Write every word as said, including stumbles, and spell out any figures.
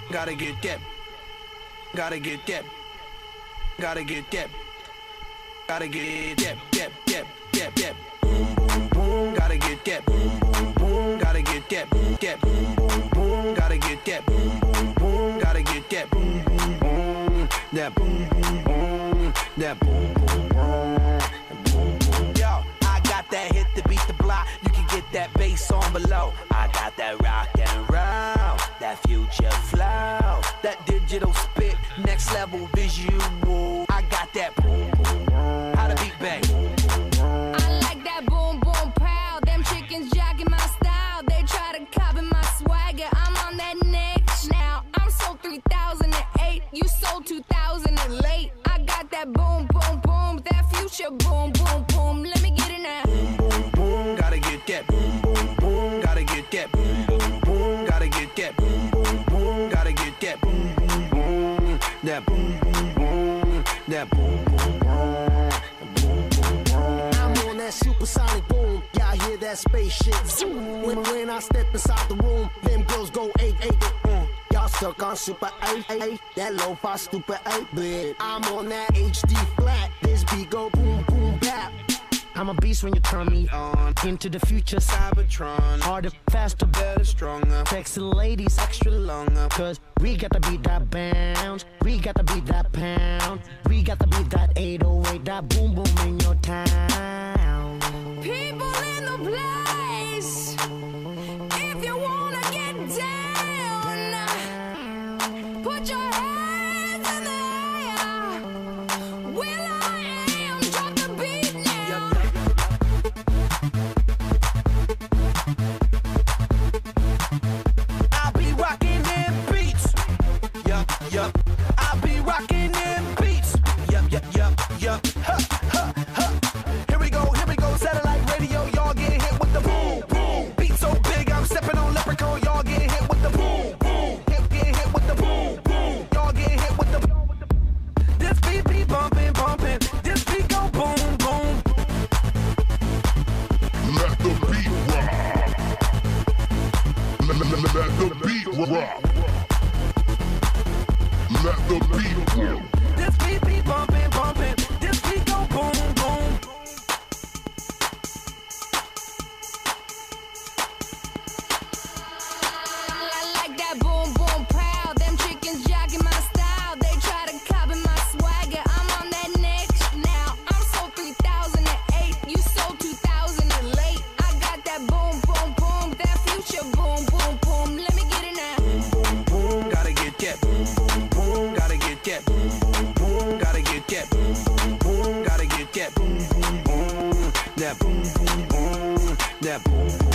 Gotta get that. Gotta get that. Gotta get that. Gotta get that. That. That. That. That. Boom boom boom. Gotta get that. Boom boom boom. Gotta get that. That. Boom boom boom. Gotta get that. Boom boom boom. Gotta get that. Boom boom boom. That boom boom boom. That boom boom boom. Yo, I got that hit to beat the block. You can get that bass on below. I got that rock and roll, that future flow, that digital spit, next level visual. I got that boom boom boom. How the beat bang? I like that boom boom pow. Them chickens jacking my style. They try to copy my swagger. I'm on that next now. I'm sold three thousand eight. You sold two thousand late. I got that boom boom boom. That future boom boom boom. Let me get it now. Boom boom boom. Gotta get that. Boom boom boom. Gotta get that. Boom boom boom. Gotta get that. Boom boom boom. Gotta get that. Boom boom boom. That boom boom boom. That boom boom boom. I'm on that supersonic boom. Y'all hear that spaceship zoom. When, when I step inside the room, them girls go eight eight. Mm. Y'all stuck on super eight eight. That lo-fi stupid eight bit. I'm on that H D flat. This beat go boom boom bap. I'm a beast when you turn me on. Into the future, Cybertron. Harder, faster, better, stronger. Sexy ladies, extra longer. Cause we got to beat that bounce. We got to beat that pound. We got to beat that eight oh eight. That boom boom in your town. People in the place. If you wanna get down, put your hands in the air. Will I am, drop the beat now. I'll be rocking them beats. Yup, yup. I'll be rocking them beats. Yup, yup, yup, yup. Ha, ha, ha. Here we go, here we go. Satellite radio, y'all get hit with the boom, boom. Beat so big, I'm stepping on leprechaun. Y'all get hit with the boom, boom. Hip get hit with the boom, boom. Y'all get hit with the. This beat be bumping, bumping. This beat go boom, boom. Let the beat rock. Let, let, let, let the beat rock. Let the beat rock. This beat be bumping, bumping. This beat go boom, boom. I like that boom boom pow. Them chickens jacking my style. They try to copy my swagger. I'm on that next now. I'm sold three thousand eight. You sold two thousand late. I got that boom boom boom. That future boom boom boom. Let me get it now. Boom boom boom. Gotta get that. Boom boom boom. Gotta get that. Boom boom boom. Gotta get that. Boom boom boom. Gotta get that. Boom boom boom. That boom boom boom. That boom boom.